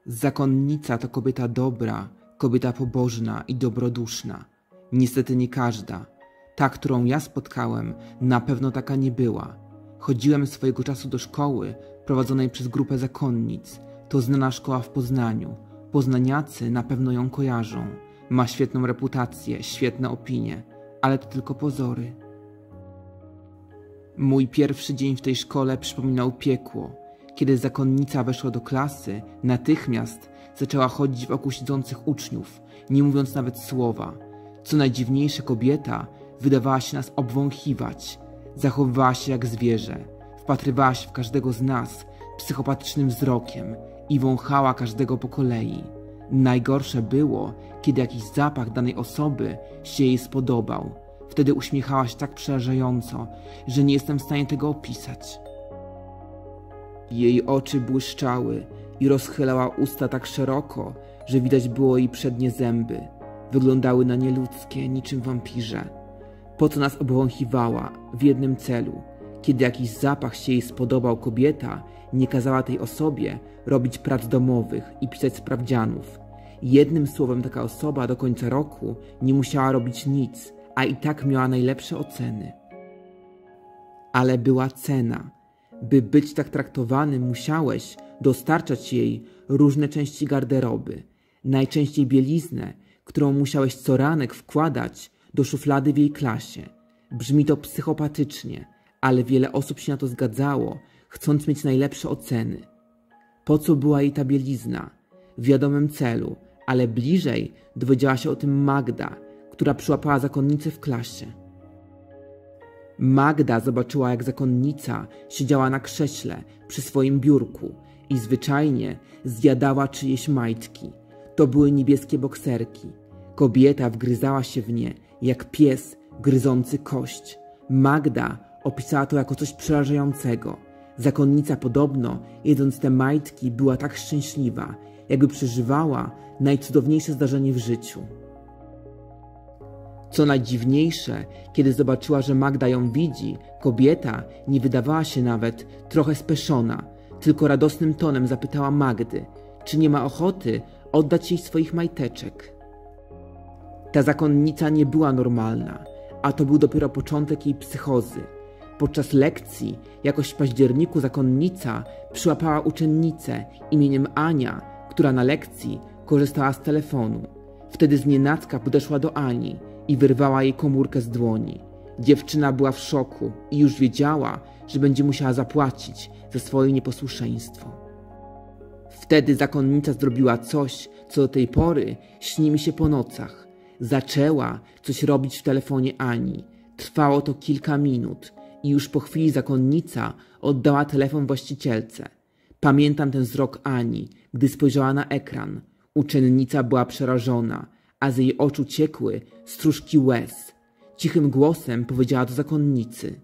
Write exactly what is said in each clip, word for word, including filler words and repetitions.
Zakonnica to kobieta dobra, kobieta pobożna i dobroduszna. Niestety nie każda. Ta, którą ja spotkałem, na pewno taka nie była. Chodziłem swojego czasu do szkoły prowadzonej przez grupę zakonnic. To znana szkoła w Poznaniu. Poznaniacy na pewno ją kojarzą. Ma świetną reputację, świetne opinie, ale to tylko pozory. Mój pierwszy dzień w tej szkole przypominał piekło. Kiedy zakonnica weszła do klasy, natychmiast zaczęła chodzić wokół siedzących uczniów, nie mówiąc nawet słowa. Co najdziwniejsze, kobieta wydawała się nas obwąchiwać. Zachowywała się jak zwierzę. Wpatrywała się w każdego z nas psychopatycznym wzrokiem i wąchała każdego po kolei. Najgorsze było, kiedy jakiś zapach danej osoby się jej spodobał. Wtedy uśmiechała się tak przerażająco, że nie jestem w stanie tego opisać. Jej oczy błyszczały i rozchylała usta tak szeroko, że widać było jej przednie zęby. Wyglądały na nieludzkie, niczym wampirze. Po co nas obwąchiwała? W jednym celu. Kiedy jakiś zapach się jej spodobał, kobieta nie kazała tej osobie robić prac domowych i pisać sprawdzianów. Jednym słowem, taka osoba do końca roku nie musiała robić nic, a i tak miała najlepsze oceny. Ale była cena. By być tak traktowanym, musiałeś dostarczać jej różne części garderoby, najczęściej bieliznę, którą musiałeś co ranek wkładać do szuflady w jej klasie. Brzmi to psychopatycznie, ale wiele osób się na to zgadzało, chcąc mieć najlepsze oceny. Po co była jej ta bielizna? W wiadomym celu, ale bliżej dowiedziała się o tym Magda, która przyłapała zakonnicę w klasie. Magda zobaczyła, jak zakonnica siedziała na krześle przy swoim biurku i zwyczajnie zjadała czyjeś majtki. To były niebieskie bokserki. Kobieta wgryzała się w nie, jak pies gryzący kość. Magda opisała to jako coś przerażającego. Zakonnica podobno, jedząc te majtki, była tak szczęśliwa, jakby przeżywała najcudowniejsze zdarzenie w życiu. Co najdziwniejsze, kiedy zobaczyła, że Magda ją widzi, kobieta nie wydawała się nawet trochę speszona, tylko radosnym tonem zapytała Magdy, czy nie ma ochoty oddać jej swoich majteczek. Ta zakonnica nie była normalna, a to był dopiero początek jej psychozy. Podczas lekcji, jakoś w październiku, zakonnica przyłapała uczennicę imieniem Ania, która na lekcji korzystała z telefonu. Wtedy znienacka podeszła do Ani i wyrwała jej komórkę z dłoni. Dziewczyna była w szoku i już wiedziała, że będzie musiała zapłacić za swoje nieposłuszeństwo. Wtedy zakonnica zrobiła coś, co do tej pory śni mi się po nocach. Zaczęła coś robić w telefonie Ani. Trwało to kilka minut i już po chwili zakonnica oddała telefon właścicielce. Pamiętam ten wzrok Ani, gdy spojrzała na ekran. Uczennica była przerażona, a z jej oczu ciekły stróżki łez. Cichym głosem powiedziała do zakonnicy: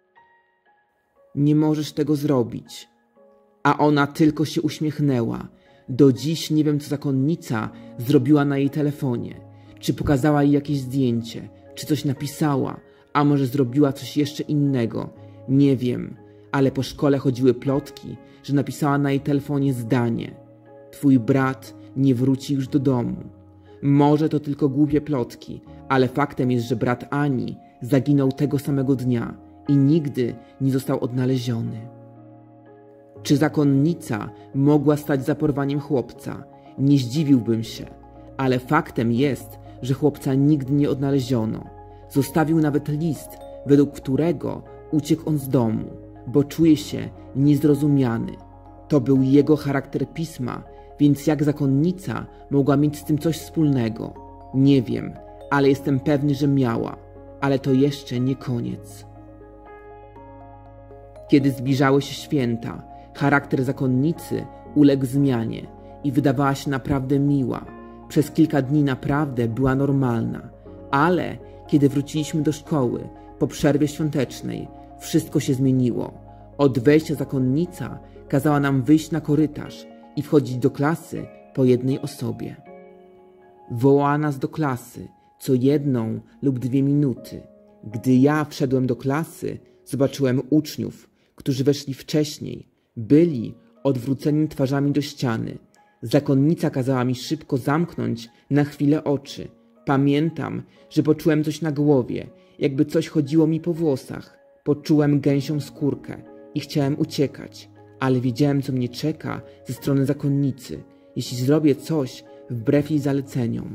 nie możesz tego zrobić. A ona tylko się uśmiechnęła. Do dziś nie wiem, co zakonnica zrobiła na jej telefonie. Czy pokazała jej jakieś zdjęcie, czy coś napisała, a może zrobiła coś jeszcze innego. Nie wiem, ale po szkole chodziły plotki, że napisała na jej telefonie zdanie: twój brat nie wróci już do domu. Może to tylko głupie plotki, ale faktem jest, że brat Ani zaginął tego samego dnia i nigdy nie został odnaleziony. Czy zakonnica mogła stać za porwaniem chłopca? Nie zdziwiłbym się, ale faktem jest, że chłopca nigdy nie odnaleziono. Zostawił nawet list, według którego uciekł on z domu, bo czuje się niezrozumiany. To był jego charakter pisma, więc jak zakonnica mogła mieć z tym coś wspólnego? Nie wiem, ale jestem pewny, że miała. Ale to jeszcze nie koniec. Kiedy zbliżały się święta, charakter zakonnicy uległ zmianie i wydawała się naprawdę miła. Przez kilka dni naprawdę była normalna, ale kiedy wróciliśmy do szkoły po przerwie świątecznej, wszystko się zmieniło. Od wejścia zakonnica kazała nam wyjść na korytarz i wchodzić do klasy po jednej osobie. Wołała nas do klasy co jedną lub dwie minuty. Gdy ja wszedłem do klasy, zobaczyłem uczniów, którzy weszli wcześniej. Byli odwróceni twarzami do ściany. Zakonnica kazała mi szybko zamknąć na chwilę oczy. Pamiętam, że poczułem coś na głowie, jakby coś chodziło mi po włosach. Poczułem gęsią skórkę i chciałem uciekać, ale wiedziałem, co mnie czeka ze strony zakonnicy, jeśli zrobię coś wbrew jej zaleceniom.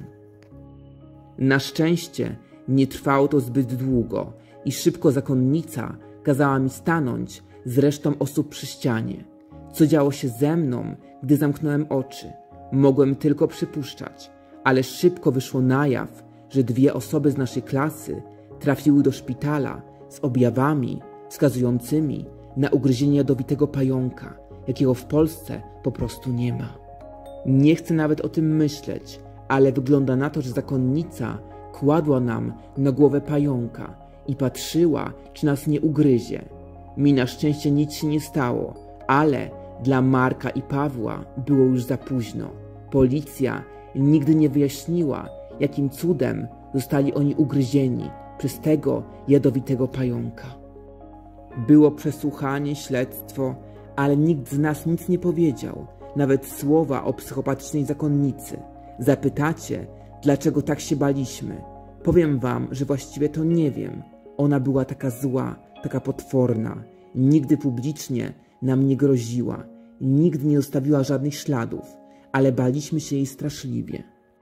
Na szczęście nie trwało to zbyt długo i szybko zakonnica kazała mi stanąć z resztą osób przy ścianie. Co działo się ze mną, gdy zamknąłem oczy? Mogłem tylko przypuszczać, ale szybko wyszło na jaw, że dwie osoby z naszej klasy trafiły do szpitala z objawami wskazującymi na ugryzienie jadowitego pająka, jakiego w Polsce po prostu nie ma. Nie chcę nawet o tym myśleć, ale wygląda na to, że zakonnica kładła nam na głowę pająka i patrzyła, czy nas nie ugryzie. Mi na szczęście nic się nie stało, ale dla Marka i Pawła było już za późno. Policja nigdy nie wyjaśniła, jakim cudem zostali oni ugryzieni przez tego jadowitego pająka. Było przesłuchanie, śledztwo, ale nikt z nas nic nie powiedział, nawet słowa o psychopatycznej zakonnicy. Zapytacie, dlaczego tak się baliśmy? Powiem wam, że właściwie to nie wiem. Ona była taka zła, taka potworna. Nigdy publicznie nam nie groziła. Nigdy nie zostawiła żadnych śladów, ale baliśmy się jej straszliwie.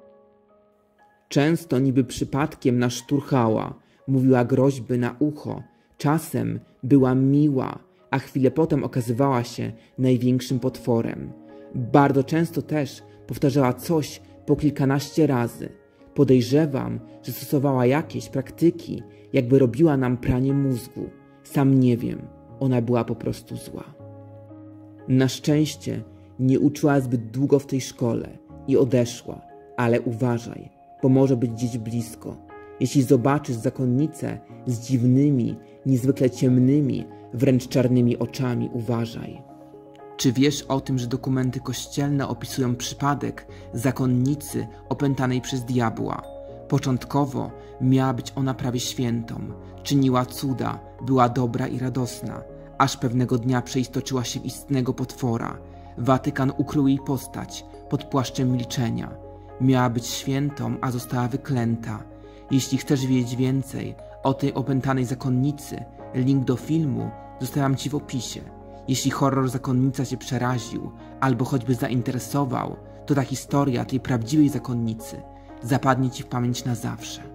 Często niby przypadkiem nas szturchała, mówiła groźby na ucho. Czasem była miła, a chwilę potem okazywała się największym potworem. Bardzo często też powtarzała coś po kilkanaście razy. Podejrzewam, że stosowała jakieś praktyki, jakby robiła nam pranie mózgu. Sam nie wiem, ona była po prostu zła. Na szczęście nie uczyła zbyt długo w tej szkole i odeszła, ale uważaj, bo może być gdzieś blisko. Jeśli zobaczysz zakonnicę z dziwnymi, niezwykle ciemnymi, wręcz czarnymi oczami, uważaj. Czy wiesz o tym, że dokumenty kościelne opisują przypadek zakonnicy opętanej przez diabła? Początkowo miała być ona prawie świętą, czyniła cuda, była dobra i radosna, aż pewnego dnia przeistoczyła się w istnego potwora. Watykan ukrył jej postać pod płaszczem milczenia. Miała być świętą, a została wyklęta. Jeśli chcesz wiedzieć więcej o tej opętanej zakonnicy, link do filmu zostawiam ci w opisie. Jeśli horror Zakonnica cię przeraził albo choćby zainteresował, to ta historia tej prawdziwej zakonnicy zapadnie ci w pamięć na zawsze.